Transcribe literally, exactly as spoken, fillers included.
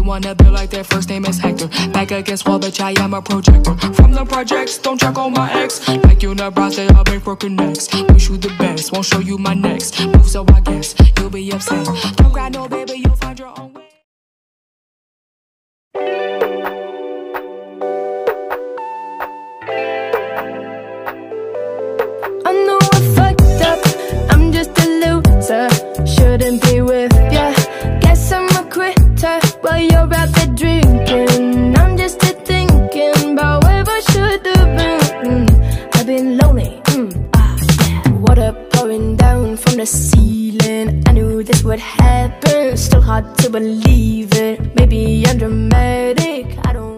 wanna be like their first name is Hector. Back against wall, bitch, I am a projector. From the projects, don't check on my ex. Like unibrows, they all make broken necks. Wish you the best, won't show you my next move, so I guess you'll be upset. Don't cry, no baby, you'll find your own way. I know I fucked up, I'm just a loser. Shouldn't be with ya, guess I'm a quitter. While you're out there drinking, I'm just a thinking about where I should've been. mm, I've been lonely, mm, ah yeah. Water pouring down from the ceiling, I knew this would happen. Still hard to believe it, maybe I'm dramatic, I don't